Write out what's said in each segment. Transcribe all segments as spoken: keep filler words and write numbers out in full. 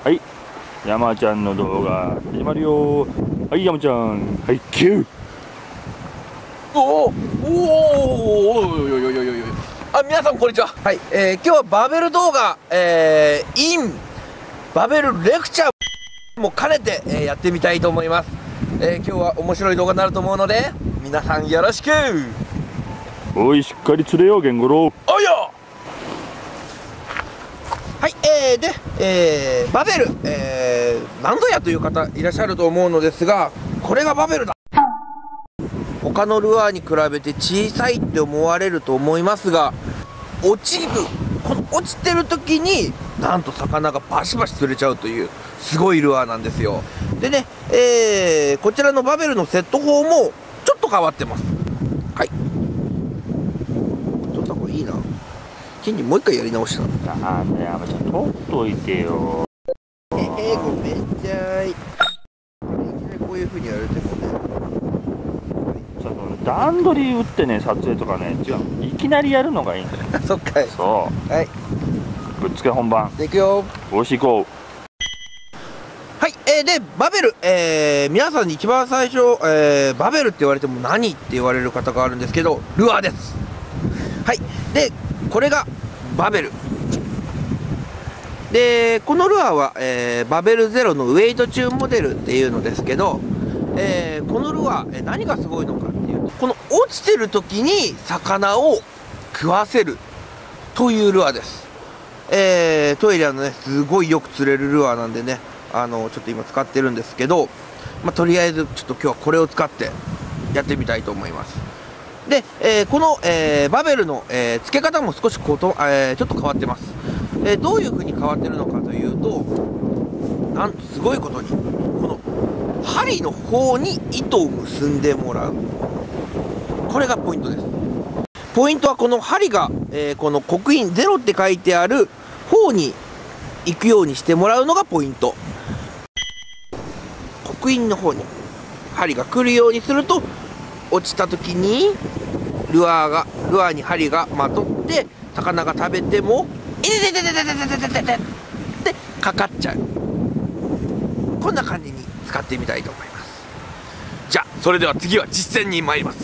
はい、山ちゃんの動画始まるよ。はい、山ちゃん、はい、キュー。 おおおおおよよよよよ。あ、皆さんこんにちは。はい、えー、今日はバベル動画、えー、in バベルレクチャーも兼ねて、えー、やってみたいと思います。えー、今日は面白い動画になると思うので、皆さんよろしく。 おい、しっかり釣れよ、ゲンゴロウ。 おいよ。はい、えー、で、えー、バベル、えー、何ぞやという方いらっしゃると思うのですが、これがバベルだ。他のルアーに比べて小さいって思われると思いますが、落ちる、この落ちてる時になんと魚がバシバシ釣れちゃうというすごいルアーなんですよ。でね、えー、こちらのバベルのセット法もちょっと変わってます。はい、ちょっとこれいいな。ケンジもう一回やり直した。 なんだよ、山ちゃん、取っといてよ。 えー、ごめんちゃい。いきなりこういう風にやられてもね、 ちょっと段取り打ってね、撮影とかね、違う、いきなりやるのがいいんだよ。 そっかい。 そはい、 う、ぶっつけ本番。 いくよ。 おし行こはい、えー、で、バベル、えー、皆さんに一番最初、えー、バベルって言われても何って言われる方があるんですけど、ルアーです。はい、で、これがバベル。で、このルアーは、えー、バベルゼロのウェイトチューンモデルっていうのですけど、えー、このルアー、えー、何がすごいのかっていうと、この落ちてる時に魚を食わせるというルアーです。えー、トイレのね、すごいよく釣れるルアーなんでね、あのちょっと今使ってるんですけど、まあ、とりあえずちょっと今日はこれを使ってやってみたいと思います。で、えー、この、えー、バベルの、えー、付け方も少しこと、えー、ちょっと変わってます。えー、どういう風に変わってるのかというと、なんとすごいことにこの針の方に糸を結んでもらう、これがポイントです。ポイントはこの針が、えー、この刻印ゼロって書いてある方に行くようにしてもらうのがポイント。刻印の方に針が来るようにすると、落ちた時にルアーがルアーに針がまとって魚が食べてもいててててててててててってかかっちゃう。こんな感じに使ってみたいと思います。じゃあそれでは次は実践に参ります。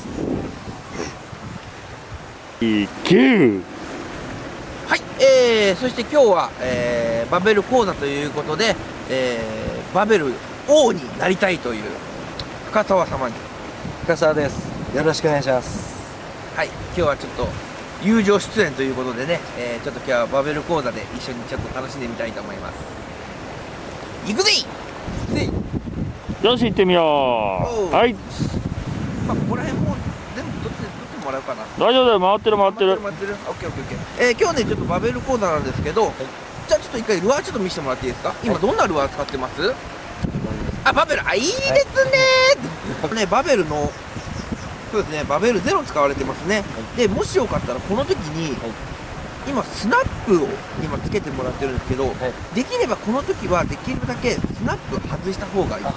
う。いける。 はい、えー、そして今日は、えー、バベル講座ということで、えー、バベル王になりたいという深澤様に。 深澤です。よろしくお願いします。 はい、今日はちょっと友情出演ということでね、えー、ちょっと今日はバベル講座で一緒にちょっと楽しんでみたいと思います。行くぜいぜい。 よし、行ってみよう。はい、 まあここら辺も全部取って取ってもらうかな。 大丈夫だよ、回ってる回ってる。 回ってる。オッケーオッケーオッケー。えー、今日ねちょっとバベル講座なんですけど、はい、じゃあちょっと一回ルアーちょっと見せてもらっていいですか。今どんなルアー使ってます？はい、あ、バベル、あ、いいですねー。ね、バベルのそうですね、バベルゼロ使われてますね。はい、でもしよかったらこの時に、はい、今スナップを今つけてもらってるんですけど、はい、できればこの時はできるだけスナップ外した方がいい。はい、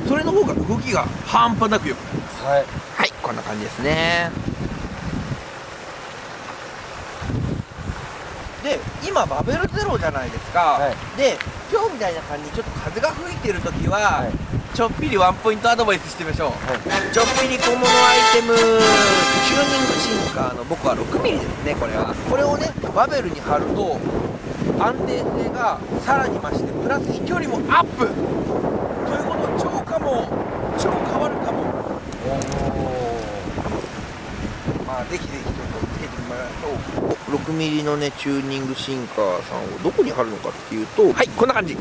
それの方が動きが半端なく良くなります。はい、はい、こんな感じですね。で、今バベルゼロじゃないですか。はい、で、今日みたいな感じにちょっと風が吹いてる時は、はい、ちょっぴりワンポイントアドバイスしてみましょう。はい、ちょっぴり小物アイテムチューニングシンカーの僕はろくミリですね。これはこれをねバベルに貼ると安定性がさらに増して、プラス飛距離もアップということは超かも超変わるかも。まあぜひぜひちょっとつけてもらうと、ろくミリのねチューニングシンカーさんをどこに貼るのかっていうと、はい、こんな感じ。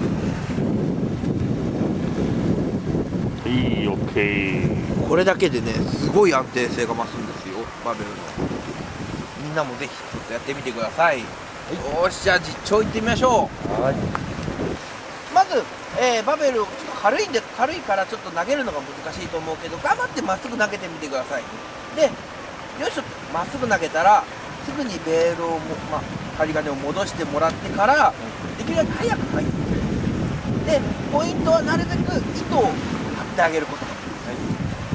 いい、オッケー。 これだけでねすごい安定性が増すんですよ、バベルの。みんなもぜひちょっとやってみてください。はい、よーし、じゃあ実調いってみましょう。はい、まず、えー、バベルちょっと軽いんで軽いからちょっと投げるのが難しいと思うけど、頑張ってまっすぐ投げてみてください。で、よいしょ、まっすぐ投げたらすぐにベールをも、まあ、針金を戻してもらってから、できるだけ早く入って、でポイントはなるべく糸を張ってあげること。はい、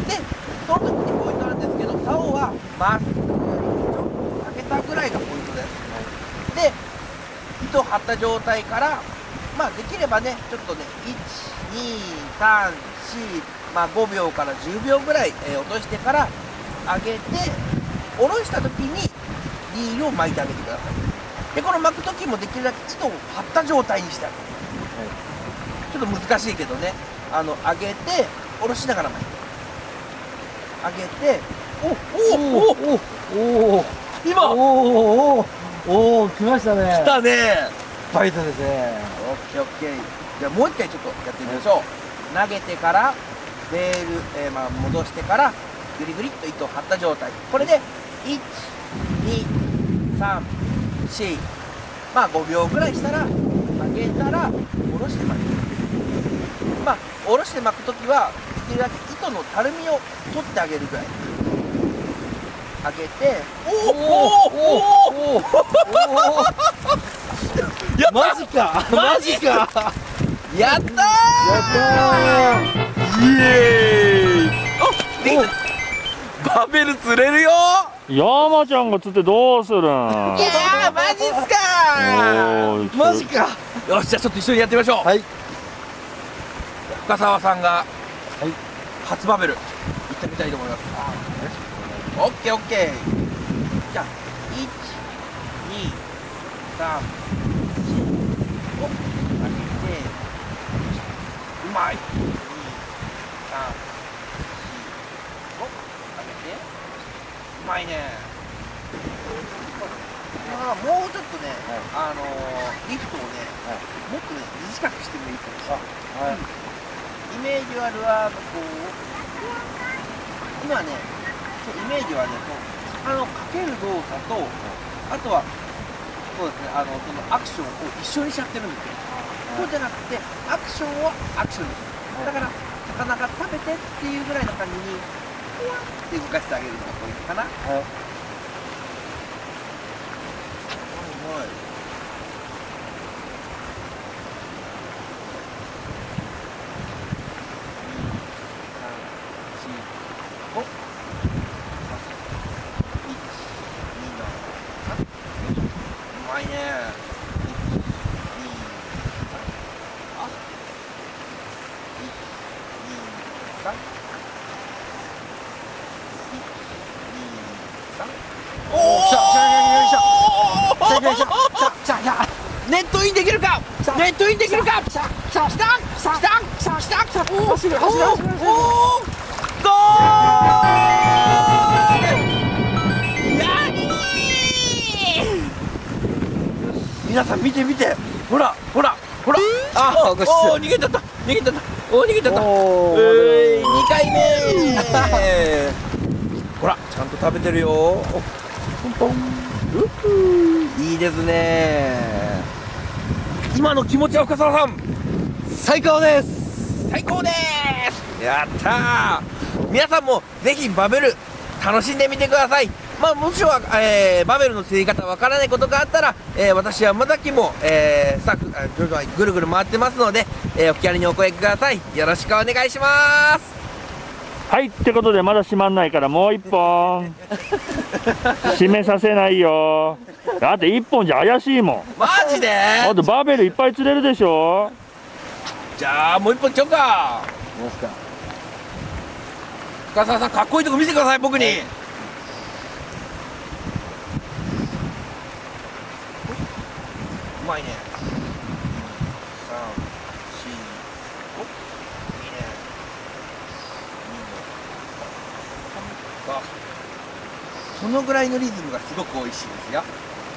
でその時にポイントなんですけど、竿はまっすぐよりちょっと下げたぐらいがポイントです。はい、で糸を張った状態からまあできればねちょっとねいちにさんしまあごびょうからじゅうびょうぐらい、えー落としてから上げて下ろした時にリールを巻いてあげてください。でこの巻く時もできるだけ糸を張った状態にしてあげる、ちょっと難しいけどね、あの上げて下ろしながら巻いて上げて、おおおおおお今おおおおお来ましたね。 来たね。 ファイトですね。 オッケーオッケー。じゃあもう一回ちょっとやってみましょう。投げてからベール、えーまあ戻してからグリグリっと糸を張った状態。これでいちにさんしまあごびょうぐらいしたら曲げたら下ろして巻く。まあ下ろして巻くときはできるだけ糸のたるみを取ってあげるぐらい。上げて、おおおおおおやったマジかマジかやったーやったイエーイあできたバベル釣れるよ山ちゃんが釣ってどうするん。 いやーマジっすかおーーマジか。 よしじゃあちょっと一緒にやってみましょう、 はい深澤さんがはい初バベル行ってみたいと思います。オッケーオッケー。じゃあいちにさんしご上げてうまいにさんしご上げてうまいね。まあもうちょっとね、あのーリフトをね、もっとね短くしてもいいかもしれない。 はいイメージはルアーがこう今ねそうイメージはねこう魚をかける動作とあとはそうですねあのそのアクションを一緒にしちゃってるんですよ。そうじゃなくてアクションはアクションです。だから魚が食べてっていうぐらいの感じにふわって動かしてあげるのがポイントかな。 はいはいうまいね。おお来た来た来た来た来た来た来た来たネットインできるかネットインできるか来た来た来た来た来た来たおお走る走る走る走るおおゴールやりー皆さん見て見てほらほらほらあおごちそうお逃げちゃった逃げちゃったおお逃げちゃったおーえーにかいめほらちゃんと食べてるよポンポンうふいいですね。今の気持ちは深澤さん最高です。 最高ですやったー。皆さんもぜひバベル楽しんでみてください。まあもしは、えーバベルの釣り方わからないことがあったら、えー私は山崎も、えースタッフあぐるぐるぐる回ってますので、えーお気軽にお声ください。よろしくお願いします。 はいってことでまだ閉まんないからもう一本締めさせないよ。だって一本じゃ怪しいもん。 マジであとバーベルいっぱい釣れるでしょ。 じゃあもう一本いっちゃおうか。 どうですか。 深澤さんかっこいいとこ見せてください僕に、うまいね。さんしごいいね。にのそのぐらいのリズムがすごく美味しいですよ。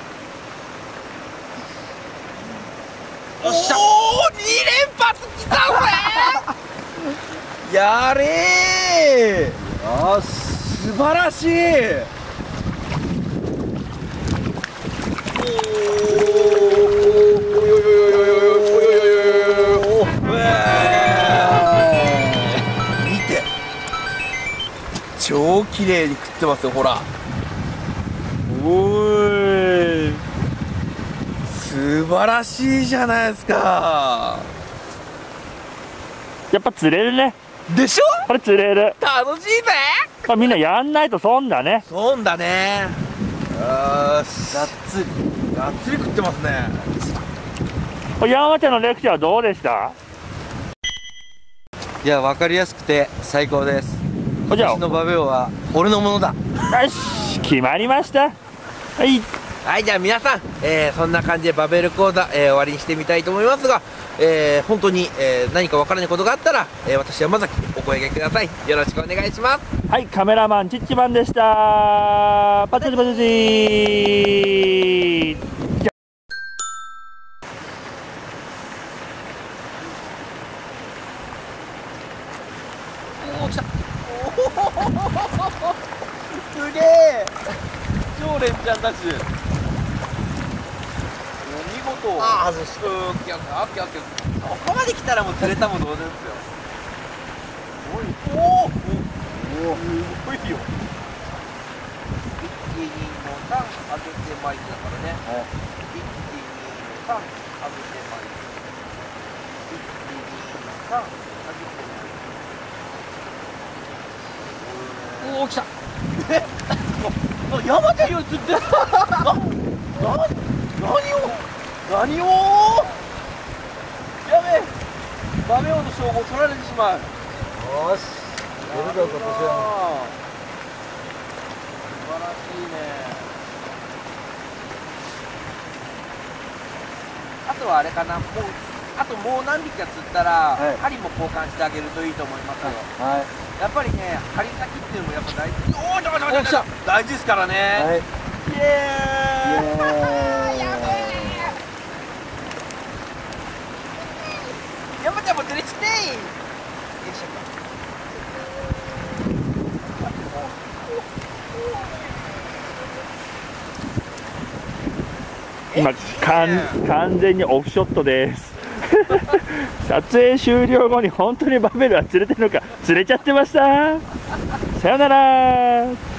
よっしゃおおに連発きたぜやれーよし素晴らしい。見て超綺麗に食ってますよほら。おーい素晴らしいじゃないですか。 やっぱ釣れるね。 でしょこれ釣れる。 楽しいぜ。 まあみんなやんないと損だね。 そうだね。よーしがっつりがっつり食ってますね。 山ちゃんのレクチャーはどうでした？ いや、分かりやすくて最高です。 じゃあ私のバベオは俺のものだ。 よし、決まりました。はい。 はい、じゃあ皆さん、えー、そんな感じでバベル講座、えー、終わりにしてみたいと思いますが、えー、本当に、えー、何かわからないことがあったら、えー、私山崎にお声掛けください。よろしくお願いします。 はい、カメラマンチッチマンでした。パチパチパチパチ。じゃおお、来た。すげえ。超連チャンダッシュ。お見事。ああ、外し。うん、オッケーオッケーオッケーオッケー。ここまで来たらもう釣れたも同然ですよ。おい。おお。おお。すごいよ。 いち、にのさん、上げて巻いてだからね。いち、にのさん、上げて巻いて。いち、にのさん、上げて巻いて。 おお、来た。え、あ、山ちゃんより釣ってる。な、な、何を、何を。やべえ。バメオの称号取られてしまう。よし。やるぞ、今年は。素晴らしいね。 あとはあれかな、もう、あともう何匹か釣ったら、 はい、 針も交換してあげるといいと思いますよ。 はい。 やっぱりね、針先っていうのもやっぱ大事。おお、ちょちょお、来た。 大事ですからね。 はい。 イエーイ。 やべえ。 山ちゃんも釣りしてい。よいしょ。 今かん完全にオフショットです撮影終了後に本当にバベルは釣れてるのか、釣れちゃってました。さよなら。